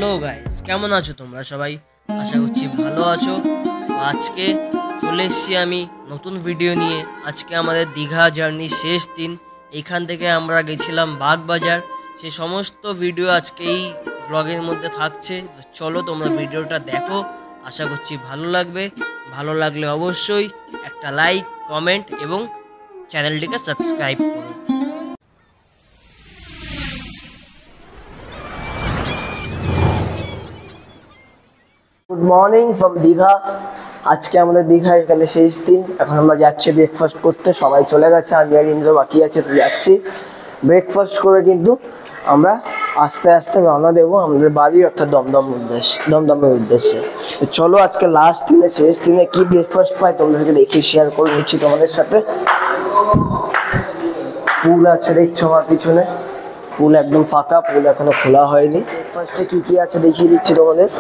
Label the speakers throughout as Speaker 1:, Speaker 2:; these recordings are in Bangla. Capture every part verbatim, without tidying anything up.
Speaker 1: হ্যালো গাইস, কেমন আছো তোমরা সবাই? আশা করছি ভালো আছো। আজকে চলে এসেছি আমি নতুন ভিডিও নিয়ে। আজকে আমাদের দীঘা জার্নির শেষ দিন। এইখান থেকে আমরা গেছিলাম বাগবাজার। সেই সমস্ত ভিডিও আজকে এই ব্লগের মধ্যে থাকছে। তো চলো তোমরা ভিডিওটা দেখো, আশা করছি ভালো লাগবে। ভালো লাগলে অবশ্যই একটা লাইক, কমেন্ট এবং চ্যানেলটিকে সাবস্ক্রাইব করো।
Speaker 2: Good morning from Digha. আজকে আমাদের দীঘা এখানে শেষ দিন। এখন আমরা যাচ্ছি ব্রেকফাস্ট করতে। সবাই চলে গেছে, আমি আর ইন্দ্র বাকি আছে, তো যাচ্ছি ব্রেকফাস্ট করে কিন্তু আমরা আস্তে আস্তে রওনা দেবো আমাদের বাড়ি, অর্থাৎ দমদম উদ্দেশ্যে দমদমের উদ্দেশ্যে। তো চলো আজকে লাস্ট দিনে শেষ দিনে কি ব্রেকফাস্ট পাই তোমাদেরকে দেখি শেয়ার করে নিচ্ছি তোমাদের সাথে। পুল আছে দেখছো আমার পিছনে, পুল একদম ফাঁকা, পুল এখনো খোলা হয়নি। ব্রেকফাস্টে কি কি আছে দেখিয়ে দিচ্ছি তোমাদের।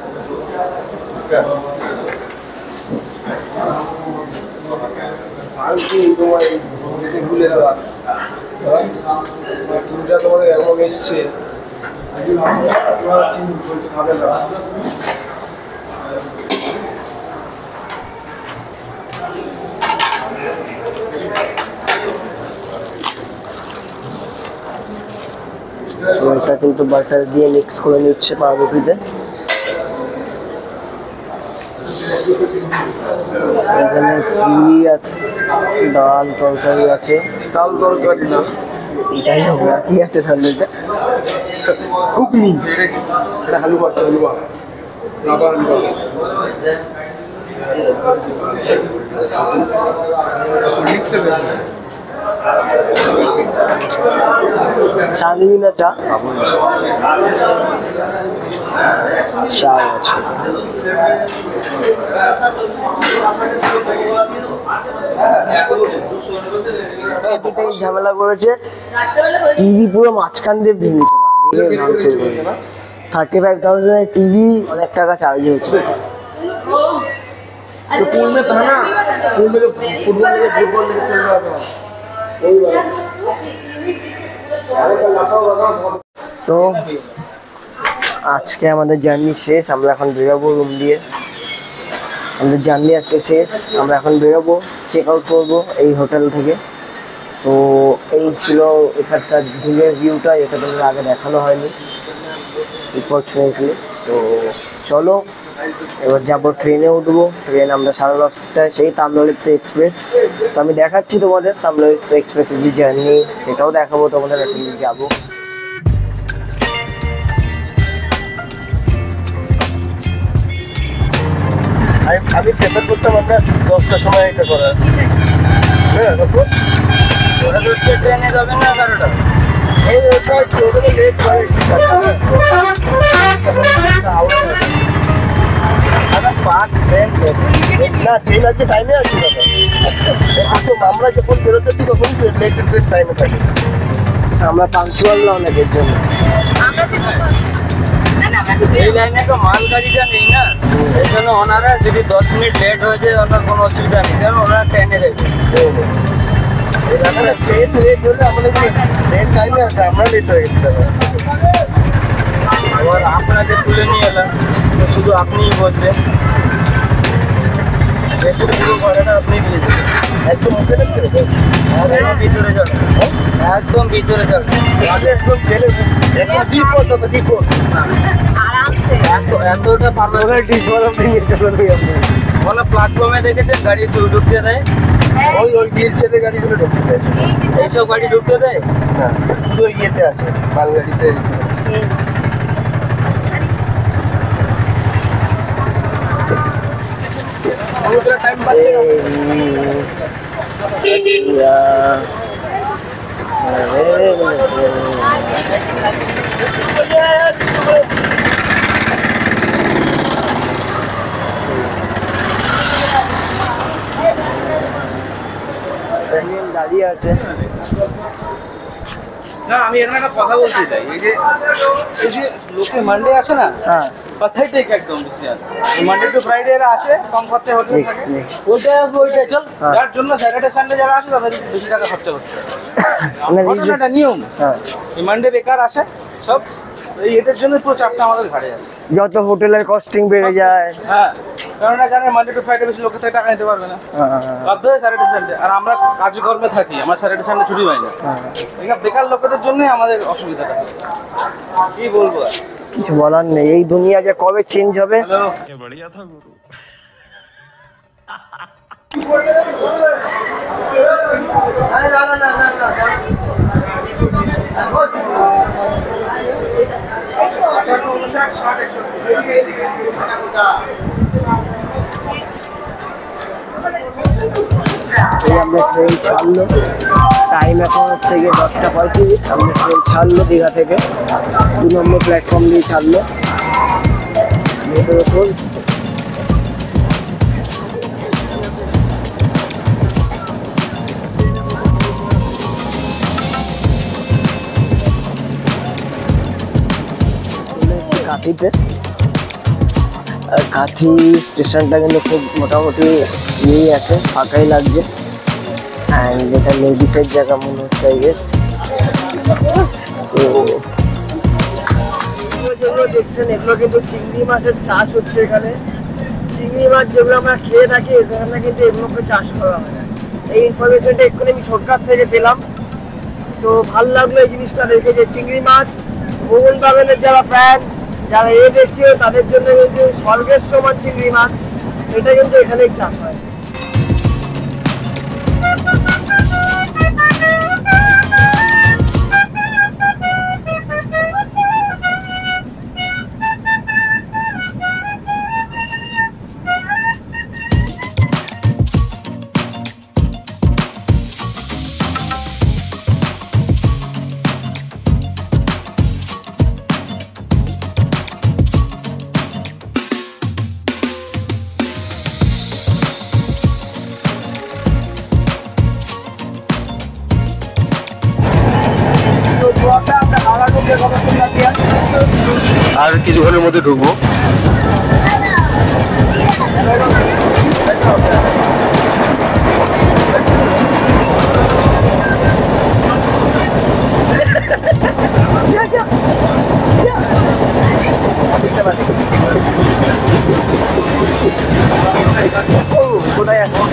Speaker 2: এটা কিন্তু বাটার দিয়ে মিক্স করে নিচ্ছে পাউরুটিতে। এখানে পুরি আর ডাল তরকারি আছে। ডাল তরকারি না, যাই হোক কি আছে তাহলে এটা ঘুগনি, এটা হালুয়া আছে, হালুয়া রাবার হালুয়া। চা নিবি না? চা চা আছে। ঝামেলা করেছে, টিভি পুরো মাঝখান দিয়ে ভেঙেছে। থার্টি ফাইভ থাউজেন্ড টিভি, অনেক টাকা চার্জ হয়েছে। তো আজকে আমাদের জার্নি শেষ, আমরা এখন বেরোবো রুম দিয়ে। আমাদের জার্নি আজকে শেষ, আমরা এখন বেরোবো, চেক আউট করবো এই হোটেল থেকে। সো এই ছিল এখানকার দিনের ভিউটা, এটা তোমাদের আগে দেখানো হয়নি আনফরচুনেটলি। তো চলো এবার যাবো ট্রেনে, উঠবো ট্রেন আমরা সাড়ে দশটায়, সেই তাম্রলিপ্ত এক্সপ্রেস। তো আমি দেখাচ্ছি তোমাদের তাম্রলিপ্ত এক্সপ্রেসের যে জার্নি, সেটাও দেখাবো তোমাদের, এখন যাবো। আমি প্রেফার করতাম আমরা দশটার সময় এটা করার। হ্যাঁ ট্রেনে যাবেন না এগারোটা, এই ওটা ওটা তো লেট হয় না, ট্রেন আজকে টাইমে আছে দাদা। আমরা যখন বেরোতেছি তখন লেট ট্রেন টাইমে থাকে, আমরা পাংচুয়াল না অনেকের জন্য।
Speaker 3: এই লাইনে তো মাল গাড়িটা নেই না, এই জন্য ওনারা যদি দশ মিনিট লেট হয়ে যায় ওনার কোনো অসুবিধা নেই, কারণ ওনারা ট্রেনে দেবে।
Speaker 2: ট্রেন লেট হলে আমাদের ট্রেন টাইমে আছে, আমরা লেট হয়ে গেছি দাদা।
Speaker 3: এবার আপনাকে তুলে নিয়ে এলাম, তো শুধু আপনিই বসবেন, যেহেতু পুরো ঘরেটা আপনি দিয়ে দেবেন।
Speaker 2: একদম মুখে দেখতে
Speaker 3: একদম ভিতরে যাবেন, একদম ভিতরে যাবেন,
Speaker 2: একদম গেলে একদম ডি ফোর দাদা, ডি ফোর
Speaker 3: এতটা পারবে।
Speaker 2: ডি ফোর আপনি নিয়ে চলুন।
Speaker 3: কোনো প্ল্যাটফর্মে দেখেছেন গাড়ি ঢুকতে দেয়?
Speaker 2: ওই ওই হুইল চেয়ারের গাড়িগুলো ঢুকতে দেয়,
Speaker 3: এইসব গাড়ি ঢুকতে দেয়
Speaker 2: না, শুধু ইয়েতে আছে মালগাড়িতে। টাইম পাচ্ছে দাঁড়িয়ে আছে।
Speaker 3: না আমি এখানে একটা কথা বলতে চাই, এই যে এই যে লোকে মানডে আসে না,
Speaker 2: হ্যাঁ
Speaker 3: পাথাইটেক একদম বেশি আছে, মানডে টু ফ্রাইডে এরা আসে, কম খরচে হোটেল থাকে, ওইটা ওইটাই চল, যার জন্য স্যাটারডে সানডে যারা আসে তাদের বেশি টাকা খরচা করতে হয়। ঘটনাটা নিয়ম,
Speaker 2: হ্যাঁ
Speaker 3: মানডে বেকার আসে সব, এই এদের জন্য পুরো চাপটা আমাদের ঘাড়ে আছে।
Speaker 2: যত হোটেলের কস্টিং বেড়ে যায়,
Speaker 3: হ্যাঁ, কারণ না জানে মানডে টু ফ্রাইডে বেশি লোকের থেকে টাকা নিতে পারবে না, বাধ্য হয়ে স্যাটারডে সানডে। আর আমরা কাজকর্মে থাকি, আমরা স্যাটারডে সানডে ছুটি পাই না। এখানে বেকার লোকেদের জন্যই আমাদের অসুবিধাটা। কি বলবো আর,
Speaker 2: কিছু বলার নেই। এই দুনিয়া যে কবে চেঞ্জ হবে।
Speaker 3: হ্যালো
Speaker 2: এই আমাদের ট্রেন ছাড়লো, টাইম এখন হচ্ছে গিয়ে দশটা পঁয়ত্রিশ। আমাদের ট্রেন ছাড়লো দীঘা থেকে, দু নম্বর প্ল্যাটফর্ম দিয়ে ছাড়লো। মেয়েদের ওপর কাঁথিতে। আর কাঁথি স্টেশনটা কিন্তু খুব মোটামুটি ইয়েই আছে, ফাঁকাই লাগছে। অ্যান্ড এটা লেডিসের জায়গা মনে হচ্ছে আই গেস। তো যেগুলো দেখছেন এগুলো কিন্তু চিংড়ি মাছের চাষ হচ্ছে এখানে। চিংড়ি মাছ যেগুলো আমরা খেয়ে থাকি এখানে কিন্তু এগুলোকে চাষ করা হয়। এই ইনফরমেশনটা এক্ষুনি আমি ছোটকার থেকে পেলাম। তো ভালো লাগলো এই জিনিসটা দেখে যে চিংড়ি মাছ মোহন বাগানের যারা ফ্যান, যারা এ দেশীয়, তাদের জন্য কিন্তু স্বর্গের সমান চিংড়ি মাছ, সেটা কিন্তু এখানেই চাষ হয়।
Speaker 3: আর কিছুক্ষণের মধ্যে ঢুকবো।
Speaker 2: কোথায় আছে?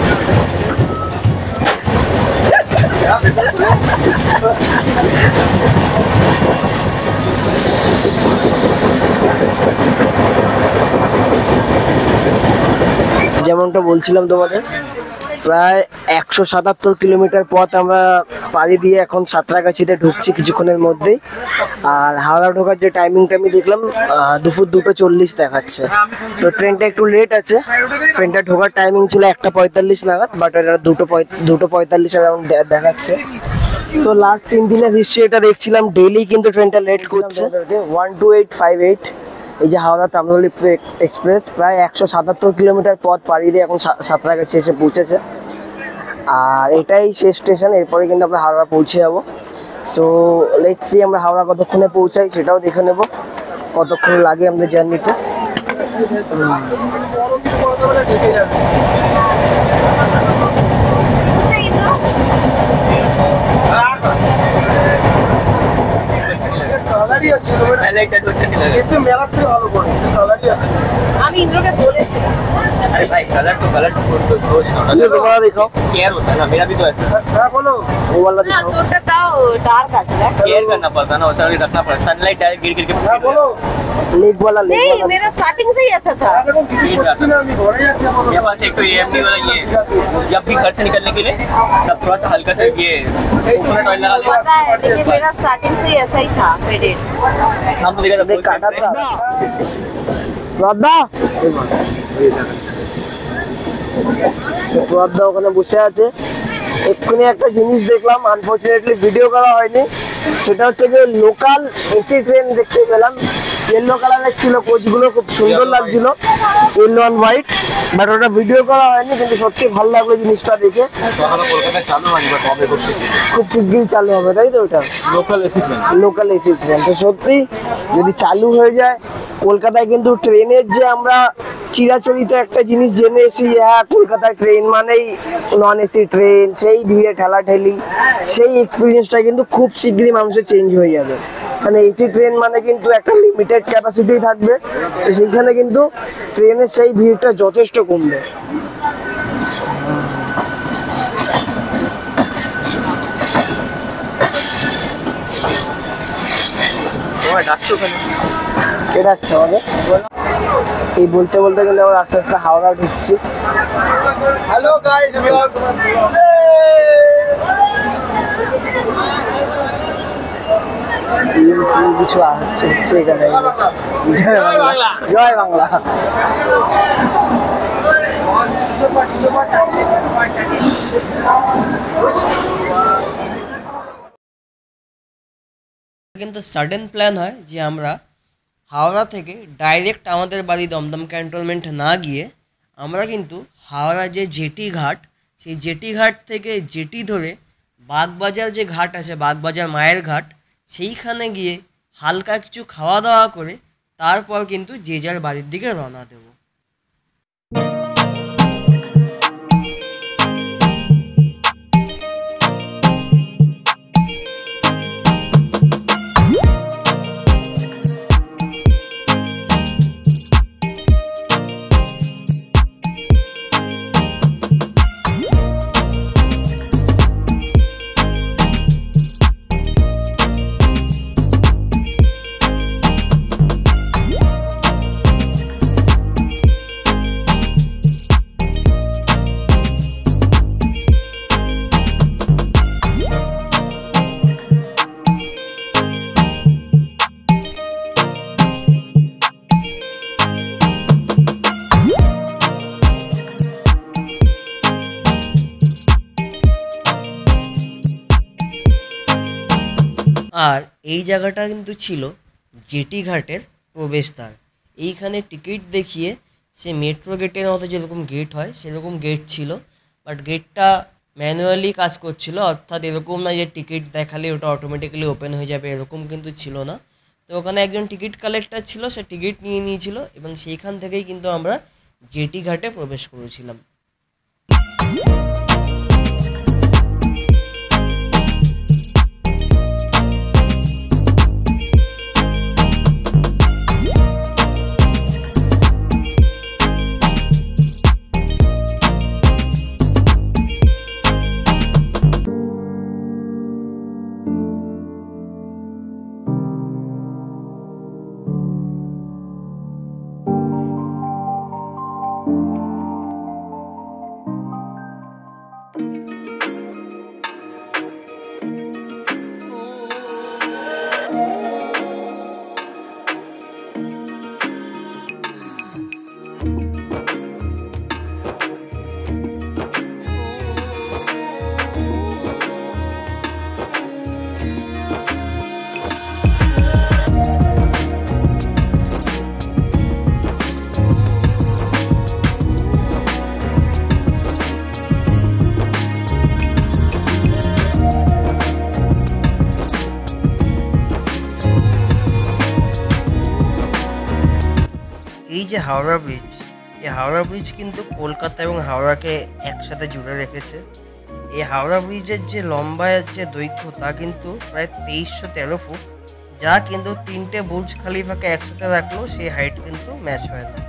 Speaker 2: যেমনটা বলছিলাম তোমাদের, প্রায় একশো সাতাত্তর কিলোমিটার পথ আমরা পাড়ি দিয়ে এখন সাঁতরাগাছিতে ঢুকছি কিছুক্ষণের মধ্যেই। আর হাওড়া ঢোকার যে টাইমিংটা আমি দেখলাম আহ, দুপুর দুটো চল্লিশ দেখাচ্ছে। তো ট্রেনটা একটু লেট আছে, ট্রেনটা ঢোকার টাইমিং ছিল একটা পঁয়তাল্লিশ নাগাদ, বাট এটা দুটো দুটো পঁয়তাল্লিশ অ্যারাউন্ড দেখাচ্ছে। তো লাস্ট তিন দিনের হিস্ট্রি এটা দেখছিলাম, ডেইলি কিন্তু ট্রেনটা লেট করছে। One two eight five eight এই যে হাওড়া তাম্রলিপ্ত এক্সপ্রেস প্রায় একশো সাতাত্তর কিলোমিটার পথ পাড়ি দিয়ে এখন সাঁতরাগাছি এসে পৌঁছেছে। আর এটাই শেষ স্টেশন, এরপরে কিন্তু আমরা হাওড়া পৌঁছে যাবো। সো লেটস সি আমরা হাওড়া কতক্ষণে পৌঁছাই সেটাও দেখে নেব, কতক্ষণ লাগে আমাদের জার্নিতে।
Speaker 4: আমি ইন্দ্রকে বলেছি
Speaker 3: अरे भाई कलर तो कलर तो दोष
Speaker 2: ये दोबारा दिखाओ।
Speaker 3: केयर होता है ना, मेरा भी तो ऐसा
Speaker 2: हाँ बोलो, वो वाला
Speaker 4: না
Speaker 2: दिखाओ।
Speaker 4: তোরটা তাও ডার্ক আছে দেখ
Speaker 3: केयर करना पड़ता है ना, वैसा रखना पड़ता है। सनलाइट डायरेक्ट गिर गिर के
Speaker 2: हाँ बोलो, लेग वाला लेग
Speaker 4: नहीं
Speaker 2: वाला।
Speaker 4: मेरा स्टार्टिंग से ही ऐसा था
Speaker 3: मेरे पास एक तो एएमडी वाला ये जब भी घर से निकलने के लिए तब थोड़ा सा हल्का सा ये कोकोनट ऑयल लगा लें।
Speaker 4: पता है लेकिन मेरा स्टार्टिंग से ही ऐसा ही था फेडेड
Speaker 3: हम तो देखा था
Speaker 2: देख
Speaker 3: full
Speaker 2: काटा
Speaker 3: set
Speaker 2: था রাধা। রাধা ওখানে বসে আছে। এক্ষুনি একটা জিনিস দেখলাম, আনফরচুনেটলি ভিডিও করা হয়নি, সেটা হচ্ছে যে লোকাল এসি ট্রেন দেখতে পেলাম। ইয়েলো কালারের ছিল, কোচগুলো খুব সুন্দর লাগছিল, ইয়েলো অ্যান্ড হোয়াইট, বাট ওটা ভিডিও করা হয়নি। কিন্তু সত্যি ভালো লাগলো জিনিসটা দেখে।
Speaker 3: কলকাতায় চালু হয়নি বাট হবে করতে
Speaker 2: খুব শিগগিরই চালু হবে, তাই তো? ওটা
Speaker 3: local AC train
Speaker 2: local AC train তো সত্যি যদি চালু হয়ে যায় কলকাতায়, কিন্তু ট্রেনের যে আমরা চিরাচরিত একটা জিনিস জেনে এসি, হ্যাঁ কলকাতায় ট্রেন মানেই নন এসি ট্রেন, সেই ভিড়ে ঠেলাঠেলি, সেই এক্সপিরিয়েন্সটা কিন্তু খুব শিগগিরই মানুষের চেঞ্জ হয়ে যাবে। মানে এসি ট্রেন মানে কিন্তু একটা লিমিটেড ক্যাপাসিটি থাকবে, তো সেইখানে কিন্তু ট্রেনের সেই ভিড়টা যথেষ্ট কমবে। কে ডাকছে আমাদের? এই বলতে বলতে কিন্তু আমরা আস্তে আস্তে হাওড়া ঢুকছি। হ্যালো গাইস, কিছু হচ্ছে এখানে। জয় বাংলা, জয় বাংলা।
Speaker 1: কিন্তু সাডেন প্ল্যান হয় যে আমরা হাওড়া থেকে ডাইরেক্ট আমাদের বাড়ি দমদম ক্যান্টনমেন্ট না গিয়ে আমরা কিন্তু হাওড়া যে জেটি ঘাট, সেই জেটি ঘাট থেকে জেটি ধরে বাগবাজার যে ঘাট আছে, বাগবাজার মায়ের ঘাট, সেইখানে গিয়ে হালকা কিছু খাওয়া দাওয়া করে তারপর কিন্তু যে যার বাড়ির দিকে রওনা দেব। আর এই জায়গাটা কিন্তু ছিল জেটি ঘাটের প্রবেশদ্বার। এইখানে টিকিট দেখিয়ে সে মেট্রো গেটের মতো যেরকম গেট হয় সেরকম গেট ছিল, বাট গেটটা ম্যানুয়ালি কাজ করছিল, অর্থাৎ এরকম না যে টিকিট দেখালে ওটা অটোমেটিক্যালি ওপেন হয়ে যাবে, এরকম কিন্তু ছিল না। তো ওখানে একজন টিকিট কালেক্টর ছিল, সে টিকিট নিয়ে নিয়েছিল এবং সেইখান থেকেই কিন্তু আমরা জেটি ঘাটে প্রবেশ করেছিলাম। এই যে হাওড়া ব্রিজ, এই হাওড়া ব্রিজ কিন্তু কলকাতা এবং হাওড়াকে একসাথে জুড়ে রেখেছে। এই হাওড়া ব্রিজের যে লম্বা যে দৈর্ঘ্য তা কিন্তু প্রায় তেইশশো তেরো ফুট, যা কিন্তু তিনটে বুর্জ খালিফাকে একসাথে রাখলেও সেই হাইট কিন্তু ম্যাচ হয় না।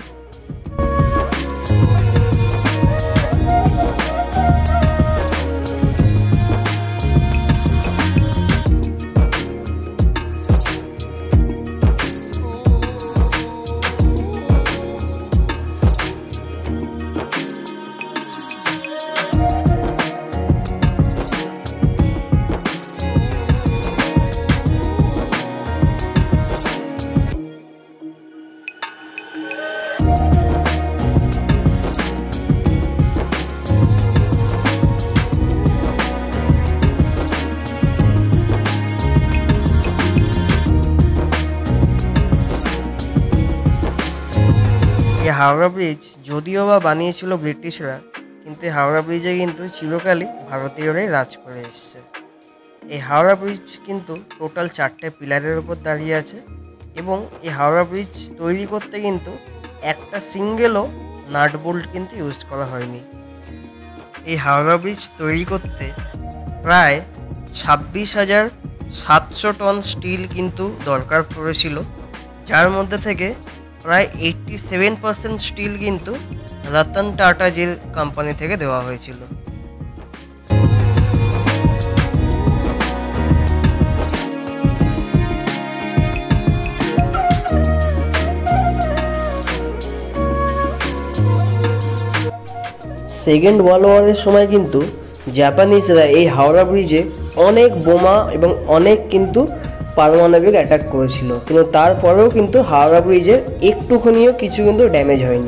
Speaker 1: এই হাওড়া ব্রিজ যদিও বা বানিয়েছিল ব্রিটিশরা, কিন্তু হাওড়া ব্রিজে কিন্তু চিরকালই ভারতীয়রাই রাজ করে এসছে। এই হাওড়া ব্রিজ কিন্তু টোটাল চারটে পিলারের উপর দাঁড়িয়ে আছে এবং এই হাওড়া ব্রিজ তৈরি করতে কিন্তু একটা সিঙ্গেলও নাট বোল্ট কিন্তু ইউজ করা হয়নি। এই হাওড়া ব্রিজ তৈরি করতে প্রায় ছাব্বিশ হাজার সাতশো টন স্টিল কিন্তু দরকার পড়েছিল, যার মধ্যে থেকে প্রায় এইট্টি সেভেন পার্সেন্ট স্টিল কিন্তু রতন টাটা জিল কোম্পানি থেকে দেওয়া হয়েছিল। সেকেন্ড ওয়ার্ল্ড ওয়ারের সময় কিন্তু জাপানিজরা এই হাওড়া ব্রিজে অনেক বোমা এবং অনেক কিন্তু পারমাণবিক অ্যাটাক করেছিল, কিন্তু তারপরেও কিন্তু হাওড়া ব্রিজের একটুখানিও কিছু কিন্তু ড্যামেজ হয়নি।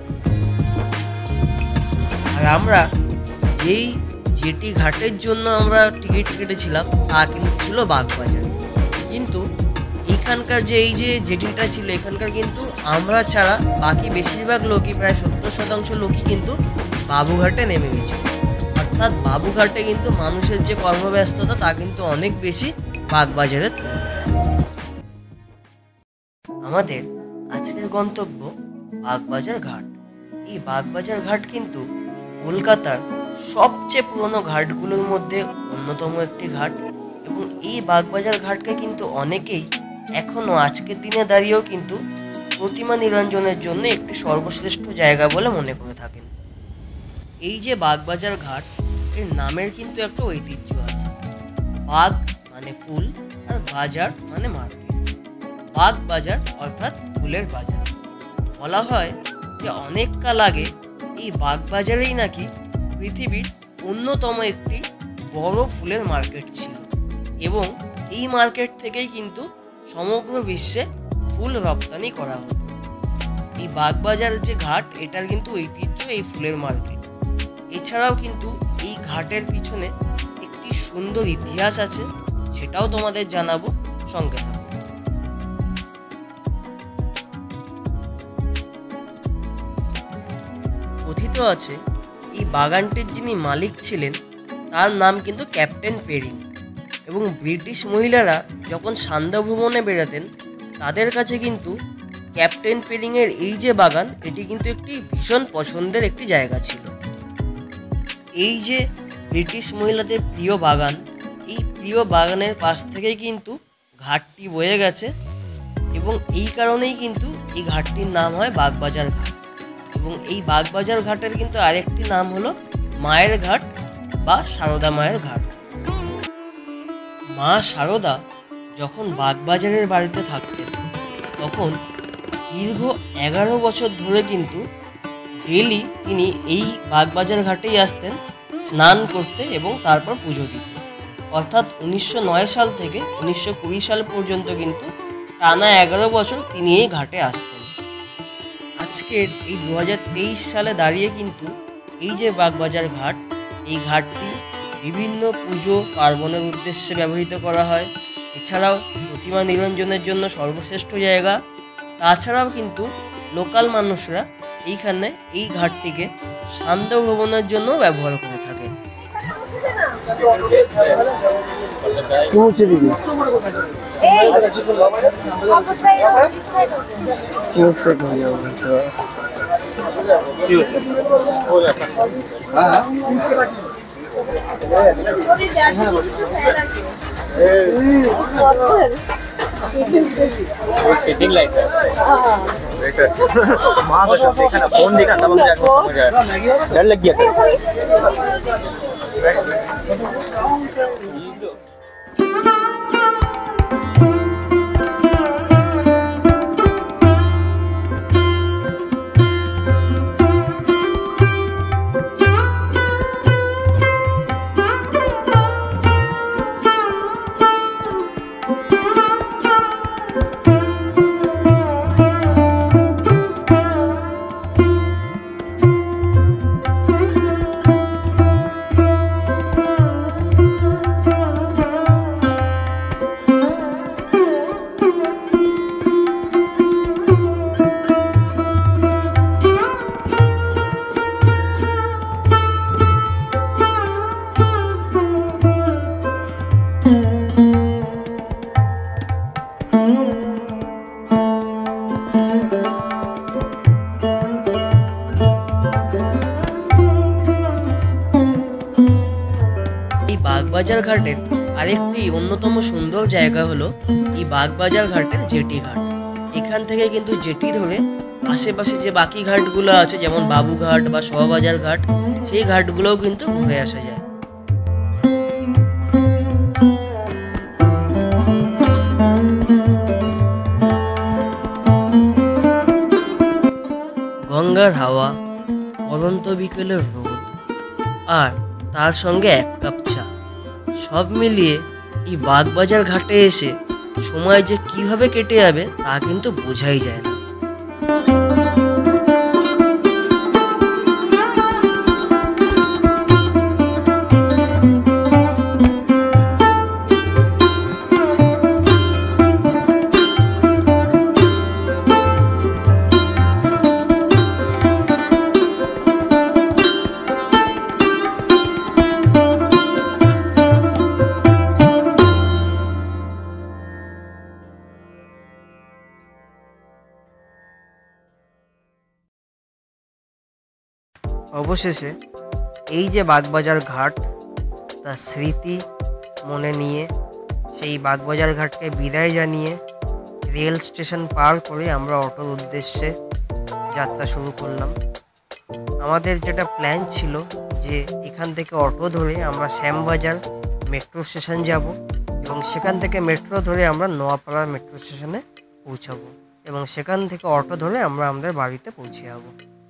Speaker 1: আর আমরা যেই জেটি ঘাটের জন্য আমরা টিকিট কেটেছিলাম তা কিন্তু ছিল বাগবাজার, কিন্তু এখানকার যে এই যে জেটিটা ছিল এখানকার কিন্তু আমরা ছাড়া বাকি বেশিরভাগ লোকই প্রায় সত্তর শতাংশ লোকই কিন্তু বাবুঘাটে নেমে গেছিল। অর্থাৎ বাবুঘাটে কিন্তু মানুষের যে কর্মব্যস্ততা তা কিন্তু অনেক বেশি বাগবাজারের তুলনায়। আমাদের আজকের গন্তব্য বাগবাজার ঘাট। এই বাগবাজার ঘাট কিন্তু কলকাতার সবচেয়ে পুরনো ঘাটগুলোর মধ্যে অন্যতম একটি ঘাট, এবং এই বাগবাজার ঘাটকে কিন্তু অনেকেই এখনও আজকের দিনে দাঁড়িয়েও কিন্তু প্রতিমা নিরঞ্জনের জন্য একটি সর্বশ্রেষ্ঠ জায়গা বলে মনে করে থাকেন। এই যে বাগবাজার ঘাট, এর নামের কিন্তু একটা ঐতিহ্য আছে। বাগ মানে ফুল আর বাজার মানে মার্কেট। বাগ বাজার অর্থাৎ ফুলের বাজার। বলা হয় যে অনেক কাল আগে এই বাগবাজারেই নাকি পৃথিবীর অন্যতম একটি বড় ফুলের মার্কেট ছিল, এবং এই মার্কেট থেকেই কিন্তু সমগ্র বিশ্বে ফুল রপ্তানি করা হতো। এই বাগবাজার যে ঘাট, এটার কিন্তু ঐতিহ্য এই ফুলের মার্কেট। এছাড়াও কিন্তু এই ঘাটের পিছনে একটি সুন্দর ইতিহাস আছে, সেটাও তোমাদের জানাবো, সঙ্গে থাকো। কথিত আছে এই বাগানটির যিনি মালিক ছিলেন তার নাম কিন্তু ক্যাপ্টেন পেরিং, এবং ব্রিটিশ মহিলারা যখন সান্ধ্য ভ্রমণে বেরোতেন তাদের কাছে কিন্তু ক্যাপ্টেন পেরিংয়ের এই যে বাগান, এটি কিন্তু একটি ভীষণ পছন্দের একটি জায়গা ছিল। এই যে ব্রিটিশ মহিলাদের প্রিয় বাগান, এই প্রিয় বাগানের পাশ থেকেই কিন্তু ঘাটটি বয়ে গেছে, এবং এই কারণেই কিন্তু এই ঘাটটির নাম হয় বাগবাজার ঘাট। এবং এই বাগবাজার ঘাটের কিন্তু আরেকটি নাম হলো মায়ের ঘাট বা সারদা মায়ের ঘাট। মা সারদা যখন বাগবাজারের বাড়িতে থাকতেন তখন দীর্ঘ এগারো বছর ধরে কিন্তু ডেলি তিনি এই বাগবাজার ঘাটেই আসতেন স্নান করতে এবং তারপর পুজো দিতে। অর্থাৎ উনিশশো নয় সাল থেকে উনিশশো কুড়ি সাল পর্যন্ত কিন্তু টানা এগারো বছর তিনি এই ঘাটে আসতেন। আজকের এই দু হাজার তেইশ সালে দাঁড়িয়ে কিন্তু এই যে বাগবাজার ঘাট, এই ঘাটটি বিভিন্ন পুজো পার্বণের উদ্দেশ্যে ব্যবহৃত করা হয়। এছাড়াও প্রতিমা নিরঞ্জনের জন্য সর্বশ্রেষ্ঠ জায়গা। তাছাড়াও কিন্তু লোকাল মানুষরা এইখানে এই ঘাটটিকে সান্ধ্য ভ্রমণের জন্য ব্যবহার করে থাকে।
Speaker 5: सिटिंग लाइक है माँ को देखा ना फोन देखा तब मुझे डर लग गया था।
Speaker 1: বাগবাজার ঘাটের আরেকটি অন্যতম সুন্দর জায়গা হলো এই বাগবাজার ঘাটের জেটি ঘাট। এখান থেকে কিন্তু জেটি ধরে আশেপাশে যে বাকি ঘাটগুলো আছে যেমন বাবুঘাট বা শোভাবাজার ঘাট, সেই ঘাটগুলোও কিন্তু ঘুরে আসা যায়। গঙ্গার হাওয়া, পরন্ত বিকেলের রোদ আর তার সঙ্গে এক কাপ চা, সব মিলিয়ে এই বাগবাজার ঘাটে এসে সময় যে কিভাবে কেটে যাবে তা কিন্তু বোঝাই যায় না। অবশেষে এই যে বাগবাজার ঘাট, তার স্মৃতি মনে নিয়ে সেই বাগবাজার ঘাটকে বিদায় জানিয়ে রেল স্টেশন পার করে আমরা অটোর উদ্দেশ্যে যাত্রা শুরু করলাম। আমাদের যেটা প্ল্যান ছিল যে এখান থেকে অটো ধরে আমরা শ্যামবাজার মেট্রো স্টেশন যাব এবং সেখান থেকে মেট্রো ধরে আমরা নোয়াপাড়া মেট্রো স্টেশনে পৌঁছাবো এবং সেখান থেকে অটো ধরে আমরা আমাদের বাড়িতে পৌঁছে যাবো।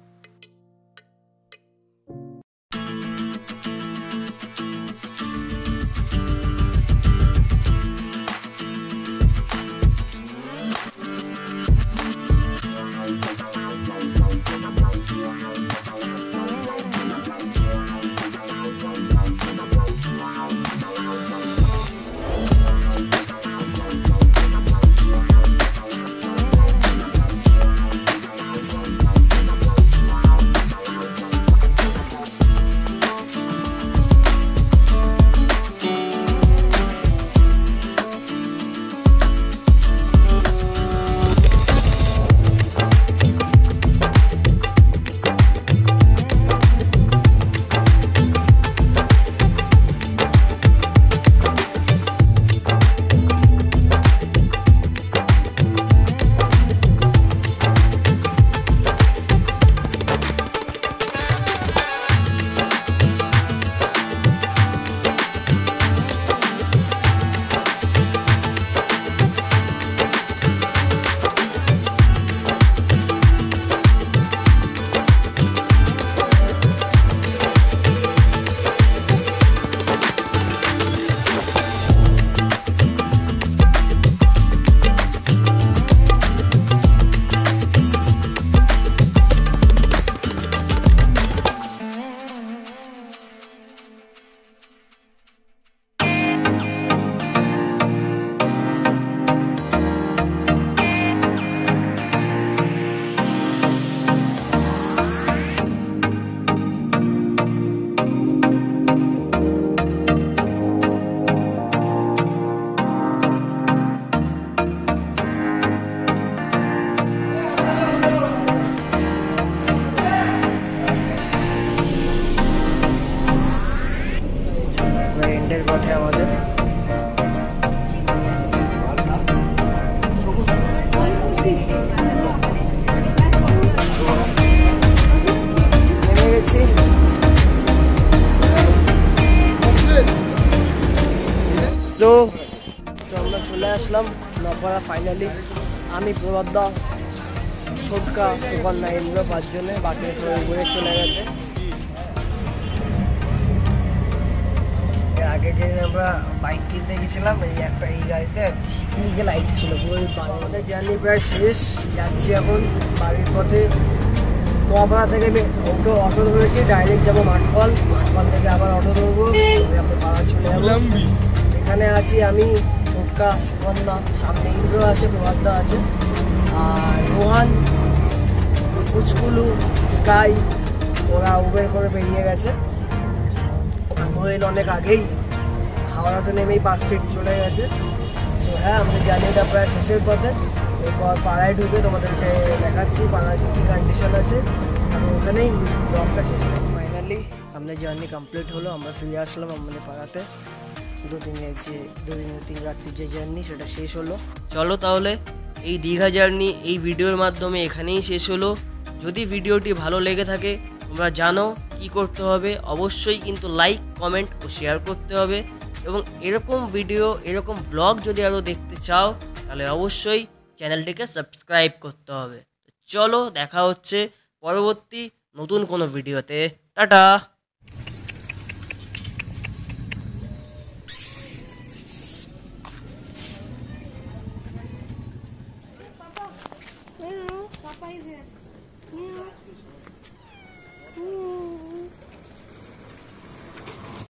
Speaker 1: তো আমরা চলে আসলাম নপাড়া ফাইনালি। আমি প্রবাদা, ছোটকা, সুপর্ণা, ইন্দ্র পাঁচজনে, বাকি সবাই ঘুরে চলে গেছে। আগে যে আমরা বাইক কিনতে গেছিলাম এই একটা এই গাড়িতে টিপিকে লাইট ছিল পুরো। আমাদের জার্নি প্রায় শেষ, যাচ্ছি এখন বাড়ির পথে। নোয়াপাড়া থেকে আমি অটো অটো ধরেছি, ডাইরেক্ট যাবো মাঠফল, মাঠফল থেকে আবার অটো ধরবো, আমরা পাড়া চলে যাবো। এখানে আছি আমি, ছোটকা, সুপর্ণা, সামনে ইন্দ্র আছে, প্রবাদা আছে, আর রোহান, কুচকুলু, স্কাই, ওরা উবের করে বেরিয়ে গেছে। কোয়েল অনেক আগেই হাওড়াতে নেমেই পার্ক স্ট্রিট চলে গেছে। তো হ্যাঁ, আমাদের জার্নিটা প্রায় শেষের পথে। এরপর পাড়ায় ঢুকে তোমাদেরকে দেখাচ্ছি পাড়ায় কী কী কন্ডিশন আছে, আর ওখানেই ব্লগটা শেষ হয়। ফাইনালি আমাদের জার্নি কমপ্লিট হলো, আমরা ফিরে আসলাম আমাদের পাড়াতে।
Speaker 2: দু তিন এক যে দু দিন তিন রাত্রির যে জার্নি সেটা শেষ হলো।
Speaker 1: চলো তাহলে এই দীঘা জার্নি এই ভিডিওর মাধ্যমে এখানেই শেষ হলো। যদি ভিডিওটি ভালো লেগে থাকে তোমরা জানো কি করতে হবে, অবশ্যই কিন্তু লাইক কমেন্ট ও শেয়ার করতে হবে। এবং এরকম ভিডিও এরকম ব্লগ যদি আরও দেখতে চাও তাহলে অবশ্যই চ্যানেলটিকে সাবস্ক্রাইব করতে হবে। চলো দেখা হচ্ছে পরবর্তী নতুন কোনো ভিডিওতে। টাটা।